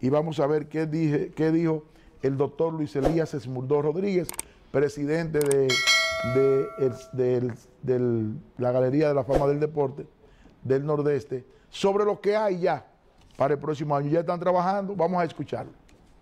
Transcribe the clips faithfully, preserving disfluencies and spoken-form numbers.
y vamos a ver qué, dije, qué dijo el doctor Luis Elías Esmurdó Rodríguez, presidente de, de, el, de, el, de la Galería de la Fama del Deporte del Nordeste, sobre lo que hay ya para el próximo año. Ya están trabajando, vamos a escucharlo.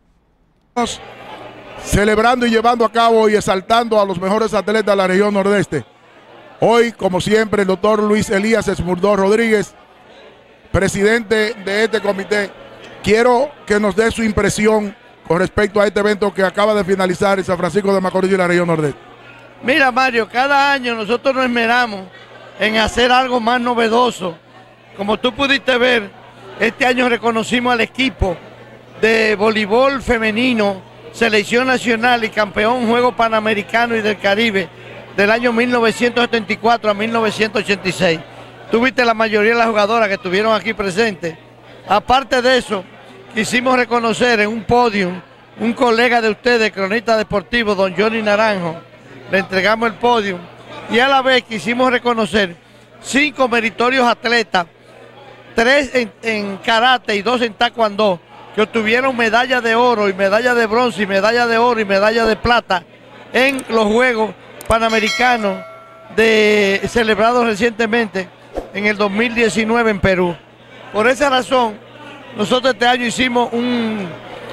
Celebrando y llevando a cabo y exaltando a los mejores atletas de la región Nordeste. Hoy, como siempre, el doctor Luis Elías Esmurdó Rodríguez, presidente de este comité. Quiero que nos dé su impresión con respecto a este evento que acaba de finalizar en San Francisco de Macorís y la región Nordeste. Mira, Mario, cada año nosotros nos esmeramos en hacer algo más novedoso. Como tú pudiste ver, este año reconocimos al equipo de voleibol femenino, selección nacional y campeón Juegos Panamericanos y del Caribe del año mil novecientos setenta y cuatro a mil novecientos ochenta y seis. Tuviste la mayoría de las jugadoras que estuvieron aquí presentes. Aparte de eso, quisimos reconocer en un podio un colega de ustedes, cronista deportivo, don Johnny Naranjo. Le entregamos el podio y a la vez quisimos reconocer cinco meritorios atletas, tres en, en karate y dos en taekwondo, que obtuvieron medalla de oro y medalla de bronce y medalla de oro y medalla de plata en los Juegos Panamericanos de, celebrados recientemente en el dos mil diecinueve en Perú. Por esa razón, nosotros este año hicimos un,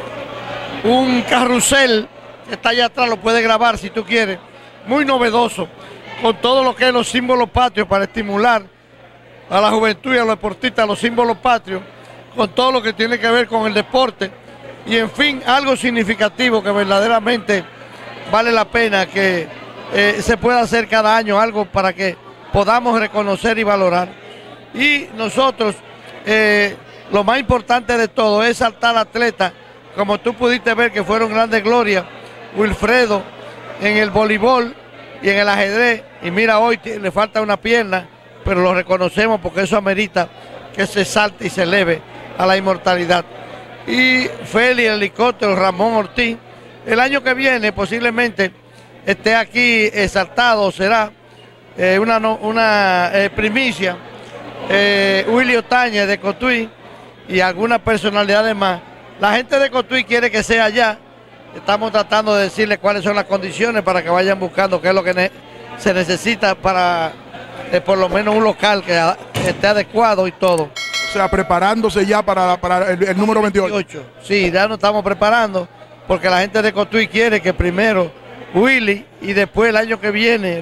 un carrusel, que está allá atrás, lo puedes grabar si tú quieres, muy novedoso, con todo lo que es los símbolos patrios para estimular a la juventud y a los deportistas los símbolos patrios, con todo lo que tiene que ver con el deporte y en fin, algo significativo que verdaderamente vale la pena que eh, se pueda hacer cada año, algo para que podamos reconocer y valorar. Y nosotros, eh, lo más importante de todo es saltar atletas, como tú pudiste ver que fueron grandes glorias, Wilfredo en el voleibol y en el ajedrez, y mira hoy le falta una pierna, pero lo reconocemos porque eso amerita que se salte y se eleve a la inmortalidad. Y Félix, el helicóptero, Ramón Ortiz, el año que viene posiblemente esté aquí exaltado, será eh, una, una eh, primicia, eh, Willy Otañez de Cotuí y algunas personalidades más. La gente de Cotuí quiere que sea allá, estamos tratando de decirles cuáles son las condiciones para que vayan buscando qué es lo que ne se necesita para eh, por lo menos un local que esté adecuado y todo. O sea, preparándose ya para, para el, el número veintiocho. Sí, ya nos estamos preparando porque la gente de Cotuí quiere que primero Willy y después el año que viene,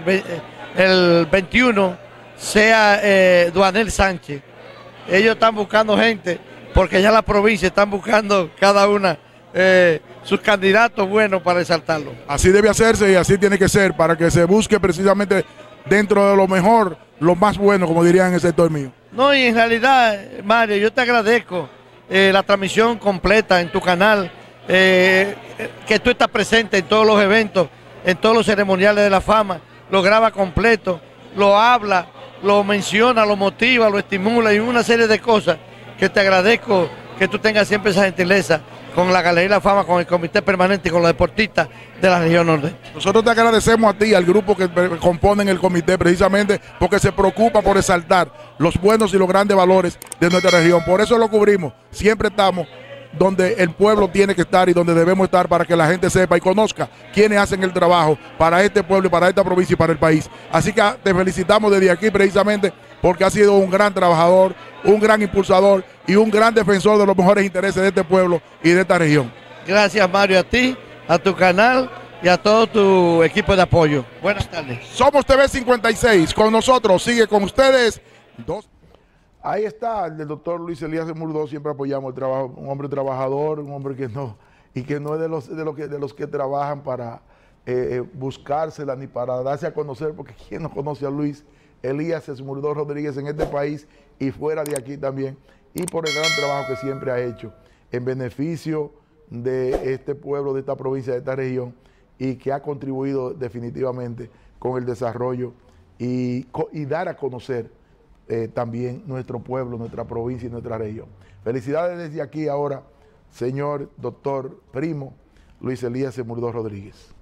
el veintiuno, sea eh, Duanel Sánchez. Ellos están buscando gente porque ya la provincia están buscando cada una eh, sus candidatos buenos para exaltarlo. Así debe hacerse y así tiene que ser para que se busque precisamente dentro de lo mejor, lo más bueno, como dirían en el sector mío. No, y en realidad, Mario, yo te agradezco eh, la transmisión completa en tu canal, eh, que tú estás presente en todos los eventos, en todos los ceremoniales de la fama, lo graba completo, lo habla, lo menciona, lo motiva, lo estimula y una serie de cosas que te agradezco que tú tengas siempre esa gentileza con la Galería de la Fama, con el comité permanente y con los deportistas de la región norte. Nosotros te agradecemos a ti, al grupo que componen el comité, precisamente porque se preocupa por exaltar los buenos y los grandes valores de nuestra región. Por eso lo cubrimos, siempre estamos donde el pueblo tiene que estar y donde debemos estar para que la gente sepa y conozca quiénes hacen el trabajo para este pueblo, para esta provincia y para el país. Así que te felicitamos desde aquí precisamente porque has sido un gran trabajador, un gran impulsador y un gran defensor de los mejores intereses de este pueblo y de esta región. Gracias, Mario, a ti, a tu canal y a todo tu equipo de apoyo. Buenas tardes. Somos T V cincuenta y seis, con nosotros, sigue con ustedes. Dos. Ahí está el doctor Luis Elías Esmurdó, siempre apoyamos el trabajo, un hombre trabajador, un hombre que no, y que no es de los, de los, que, de los que trabajan para eh, buscársela ni para darse a conocer, porque ¿quién no conoce a Luis Elías Esmurdó Rodríguez en este país y fuera de aquí también? Y por el gran trabajo que siempre ha hecho en beneficio de este pueblo, de esta provincia, de esta región, y que ha contribuido definitivamente con el desarrollo y, y dar a conocer Eh, también nuestro pueblo, nuestra provincia y nuestra región. Felicidades desde aquí ahora, señor doctor primo Luis Elías Esmurdó Rodríguez.